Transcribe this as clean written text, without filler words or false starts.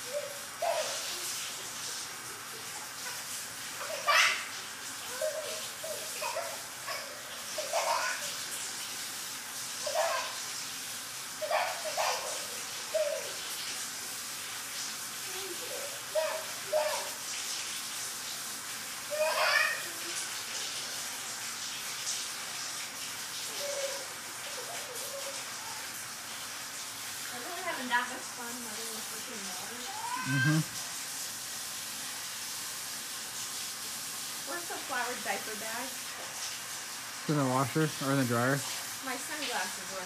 That much fun letting the freaking water. Where's the flowered diaper bag? It's in the washer or in the dryer. My sunglasses were